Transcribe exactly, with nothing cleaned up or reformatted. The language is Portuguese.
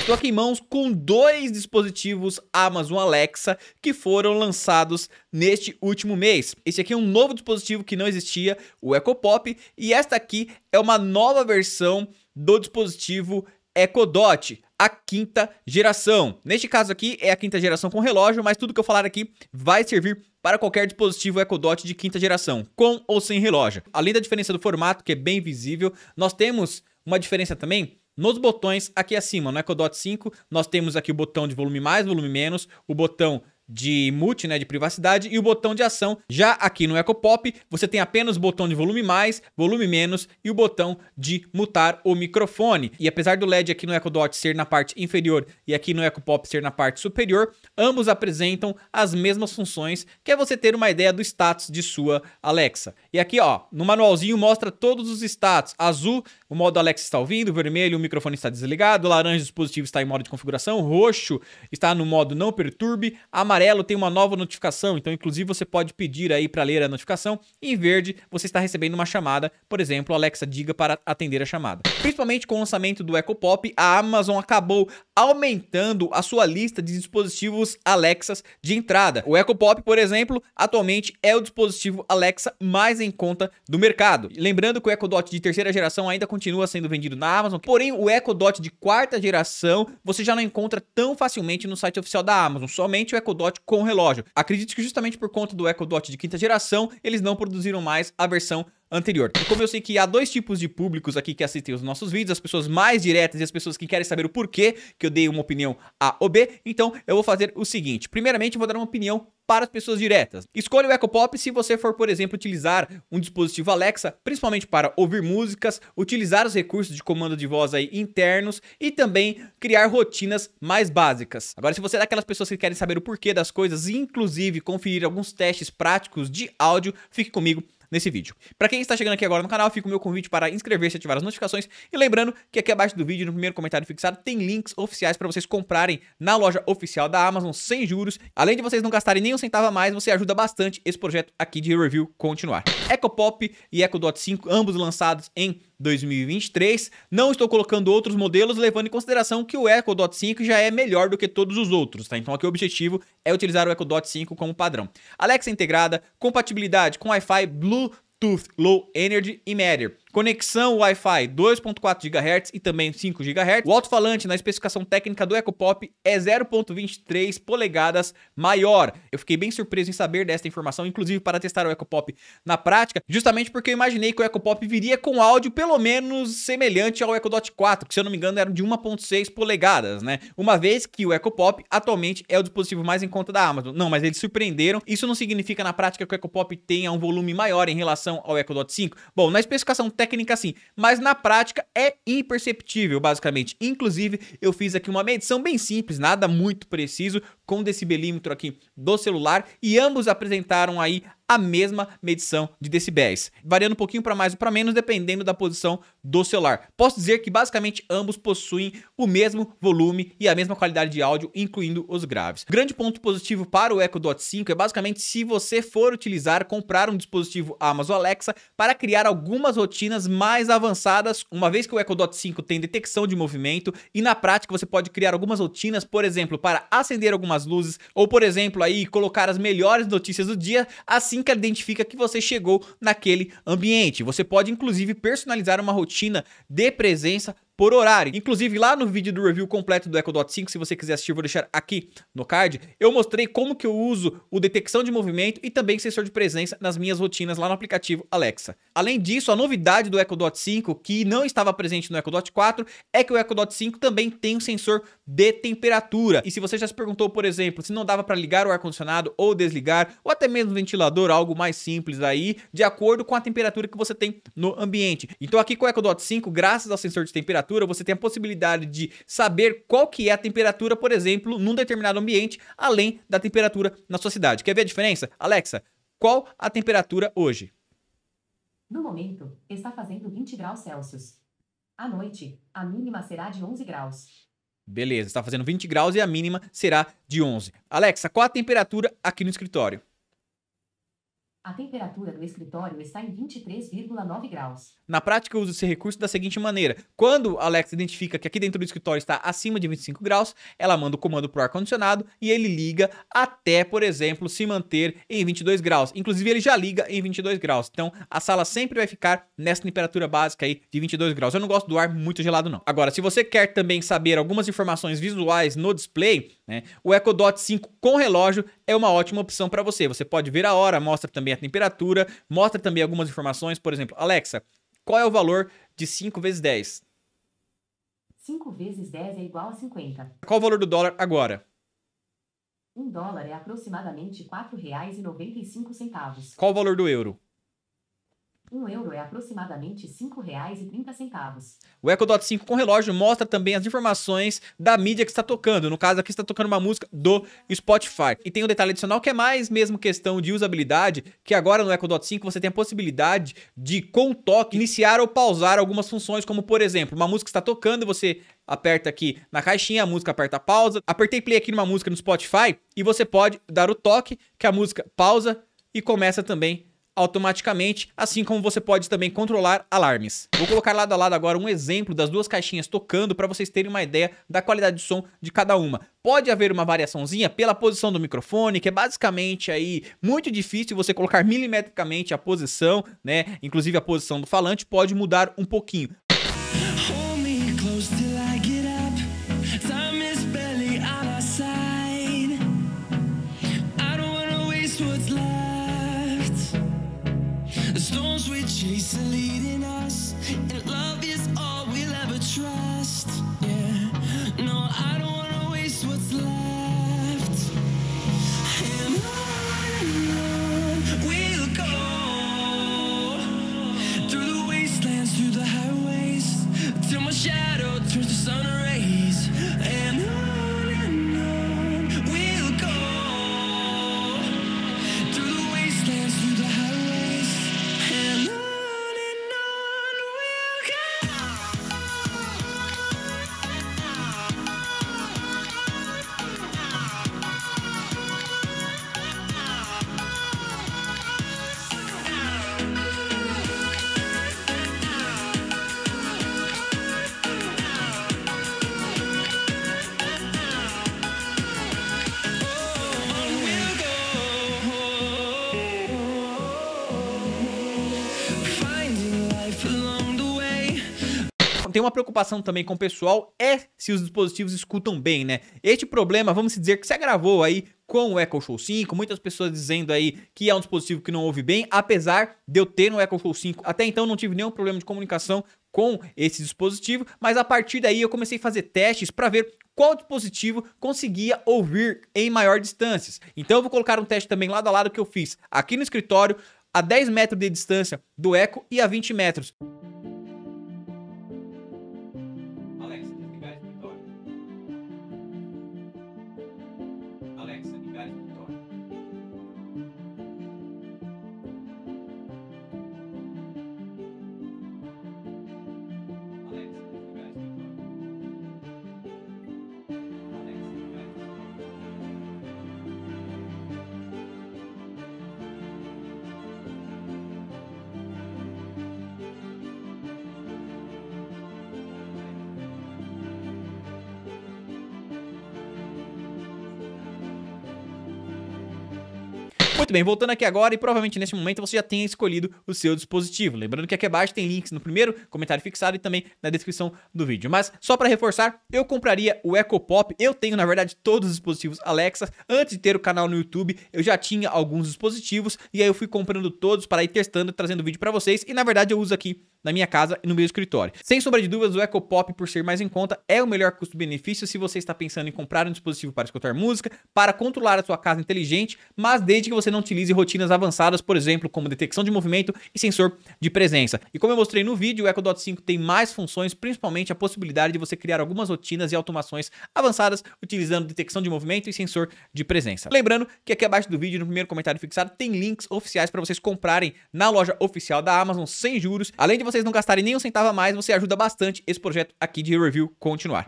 Estou aqui em mãos com dois dispositivos Amazon Alexa que foram lançados neste último mês. Esse aqui é um novo dispositivo que não existia, o Echo Pop, e esta aqui é uma nova versão do dispositivo Echo Dot, a quinta geração. Neste caso aqui é a quinta geração com relógio, mas tudo que eu falar aqui vai servir para qualquer dispositivo Echo Dot de quinta geração, com ou sem relógio. Além da diferença do formato, que é bem visível, nós temos uma diferença também nos botões aqui acima. No Echo Dot cinco, nós temos aqui o botão de volume mais, volume menos, o botão de mute, né, de privacidade, e o botão de ação. Já aqui no Echo Pop, você tem apenas o botão de volume mais, volume menos e o botão de mutar o microfone. E apesar do L E D aqui no Echo Dot ser na parte inferior e aqui no Echo Pop ser na parte superior, ambos apresentam as mesmas funções, que é você ter uma ideia do status de sua Alexa. E aqui, ó, no manualzinho mostra todos os status. Azul, o modo Alexa está ouvindo, vermelho, o microfone está desligado, laranja, o dispositivo está em modo de configuração, roxo está no modo não perturbe, amarelo Amarelo tem uma nova notificação, então inclusive você pode pedir aí para ler a notificação. E em verde você está recebendo uma chamada, por exemplo, Alexa diga para atender a chamada. Principalmente com o lançamento do Echo Pop, a Amazon acabou aumentando a sua lista de dispositivos Alexas de entrada. O Echo Pop, por exemplo, atualmente é o dispositivo Alexa mais em conta do mercado. Lembrando que o Echo Dot de terceira geração ainda continua sendo vendido na Amazon, porém o Echo Dot de quarta geração você já não encontra tão facilmente no site oficial da Amazon, somente o Echo Dot com relógio. Acredito que justamente por conta do Echo Dot de quinta geração, eles não produziram mais a versão anterior. E como eu sei que há dois tipos de públicos aqui que assistem os nossos vídeos, as pessoas mais diretas e as pessoas que querem saber o porquê que eu dei uma opinião A ou B, então eu vou fazer o seguinte. Primeiramente, eu vou dar uma opinião para as pessoas diretas. Escolha o Echo Pop se você for, por exemplo, utilizar um dispositivo Alexa, principalmente para ouvir músicas, utilizar os recursos de comando de voz aí internos e também criar rotinas mais básicas. Agora, se você é daquelas pessoas que querem saber o porquê das coisas e inclusive conferir alguns testes práticos de áudio, fique comigo nesse vídeo. Para quem está chegando aqui agora no canal, fica o meu convite para inscrever-se e ativar as notificações. E lembrando que aqui abaixo do vídeo, no primeiro comentário fixado, tem links oficiais para vocês comprarem na loja oficial da Amazon sem juros. Além de vocês não gastarem nem um centavo a mais, você ajuda bastante esse projeto aqui de review continuar. Echo Pop e Echo Dot cinco, ambos lançados em dois mil e vinte e três. Não estou colocando outros modelos, levando em consideração que o Echo Dot cinco já é melhor do que todos os outros, tá? Então aqui o objetivo é utilizar o Echo Dot cinco como padrão. Alexa integrada, compatibilidade com Wi-Fi, Bluetooth Low Energy e Matter. Conexão Wi-Fi dois ponto quatro gigahertz e também cinco gigahertz. O alto-falante na especificação técnica do Echo Pop é zero ponto vinte e três polegadas maior. Eu fiquei bem surpreso em saber desta informação, inclusive para testar o Echo Pop na prática, justamente porque eu imaginei que o Echo Pop viria com áudio pelo menos semelhante ao Echo Dot quatro, que se eu não me engano era de uma ponto seis polegadas, né? Uma vez que o Echo Pop atualmente é o dispositivo mais em conta da Amazon. Não, mas eles surpreenderam. Isso não significa na prática que o Echo Pop tenha um volume maior em relação ao Echo Dot cinco. Bom, na especificação técnica sim, mas na prática é imperceptível, basicamente. Inclusive, eu fiz aqui uma medição bem simples, nada muito preciso, com o decibelímetro aqui do celular, e ambos apresentaram aí a mesma medição de decibéis, variando um pouquinho para mais ou para menos, dependendo da posição do celular. Posso dizer que basicamente ambos possuem o mesmo volume e a mesma qualidade de áudio, incluindo os graves. Grande ponto positivo para o Echo Dot cinco é basicamente se você for utilizar, comprar um dispositivo Amazon Alexa para criar algumas rotinas mais avançadas, uma vez que o Echo Dot cinco tem detecção de movimento e na prática você pode criar algumas rotinas, por exemplo, para acender algumas luzes ou, por exemplo, aí colocar as melhores notícias do dia, assim que ela identifica que você chegou naquele ambiente. Você pode inclusive personalizar uma rotina de presença por horário. Inclusive lá no vídeo do review completo do Echo Dot cinco, se você quiser assistir, vou deixar aqui no card, eu mostrei como que eu uso o detecção de movimento e também sensor de presença nas minhas rotinas lá no aplicativo Alexa. Além disso, a novidade do Echo Dot cinco, que não estava presente no Echo Dot quatro, é que o Echo Dot cinco também tem um sensor de temperatura. E se você já se perguntou, por exemplo, se não dava para ligar o ar-condicionado ou desligar, ou até mesmo o ventilador, algo mais simples aí, de acordo com a temperatura que você tem no ambiente. Então aqui com o Echo Dot cinco, graças ao sensor de temperatura, você tem a possibilidade de saber qual que é a temperatura, por exemplo, num determinado ambiente, além da temperatura na sua cidade. Quer ver a diferença? Alexa, qual a temperatura hoje? No momento, está fazendo vinte graus Celsius. À noite, a mínima será de onze graus. Beleza, está fazendo vinte graus e a mínima será de onze. Alexa, qual a temperatura aqui no escritório? A temperatura do escritório está em vinte e três vírgula nove graus. Na prática, eu uso esse recurso da seguinte maneira. Quando a Alexa identifica que aqui dentro do escritório está acima de vinte e cinco graus, ela manda o comando para o ar-condicionado e ele liga até, por exemplo, se manter em vinte e dois graus. Inclusive, ele já liga em vinte e dois graus. Então, a sala sempre vai ficar nessa temperatura básica aí de vinte e dois graus. Eu não gosto do ar muito gelado, não. Agora, se você quer também saber algumas informações visuais no display, né, o Echo Dot cinco com relógio é uma ótima opção para você. Você pode ver a hora, mostra também a temperatura, mostra também algumas informações. Por exemplo, Alexa, qual é o valor de cinco vezes dez? cinco vezes dez é igual a cinquenta. Qual o valor do dólar agora? Um dólar é aproximadamente quatro reais e noventa e cinco centavos. Qual o valor do euro? Um euro é aproximadamente cinco reais e trinta centavos. O Echo Dot cinco com relógio mostra também as informações da mídia que está tocando. No caso aqui está tocando uma música do Spotify. E tem um detalhe adicional que é mais mesmo questão de usabilidade, que agora no Echo Dot cinco você tem a possibilidade de, com o toque, iniciar ou pausar algumas funções, como por exemplo, uma música está tocando, você aperta aqui na caixinha, a música aperta pausa. Apertei play aqui numa música no Spotify e você pode dar o toque que a música pausa e começa também automaticamente, assim como você pode também controlar alarmes. Vou colocar lado a lado agora um exemplo das duas caixinhas tocando para vocês terem uma ideia da qualidade de som de cada uma. Pode haver uma variaçãozinha pela posição do microfone, que é basicamente aí muito difícil você colocar milimetricamente a posição, né? Inclusive a posição do falante pode mudar um pouquinho. Chase are leading us, and love is all we'll ever trust. Yeah, no, I don't wanna waste what's left. And on and on we'll go, through the wastelands, through the highways, till my shadow turns to sun rays. And on and on we'll go, through the wastelands, through the highways, and on. Tem uma preocupação também com o pessoal, é se os dispositivos escutam bem, né? Este problema, vamos dizer que se agravou aí com o Echo Show cinco, muitas pessoas dizendo aí que é um dispositivo que não ouve bem, apesar de eu ter no Echo Show cinco, até então não tive nenhum problema de comunicação com esse dispositivo, mas a partir daí eu comecei a fazer testes para ver qual dispositivo conseguia ouvir em maior distâncias. Então eu vou colocar um teste também lado a lado que eu fiz aqui no escritório, a dez metros de distância do Echo e a vinte metros. Muito bem, voltando aqui agora e provavelmente nesse momento você já tenha escolhido o seu dispositivo. Lembrando que aqui abaixo tem links no primeiro comentário fixado e também na descrição do vídeo. Mas só para reforçar, eu compraria o Echo Pop. Eu tenho, na verdade, todos os dispositivos Alexa. Antes de ter o canal no YouTube, eu já tinha alguns dispositivos e aí eu fui comprando todos para ir testando e trazendo vídeo para vocês. E na verdade eu uso aqui na minha casa e no meu escritório. Sem sombra de dúvidas, o Echo Pop, por ser mais em conta, é o melhor custo-benefício se você está pensando em comprar um dispositivo para escutar música, para controlar a sua casa inteligente, mas desde que você não utilize rotinas avançadas, por exemplo, como detecção de movimento e sensor de presença. E como eu mostrei no vídeo, o Echo Dot cinco tem mais funções, principalmente a possibilidade de você criar algumas rotinas e automações avançadas utilizando detecção de movimento e sensor de presença. Lembrando que aqui abaixo do vídeo, no primeiro comentário fixado, tem links oficiais para vocês comprarem na loja oficial da Amazon sem juros. Além de vocês não gastarem nem um centavo a mais, você ajuda bastante esse projeto aqui de review continuar.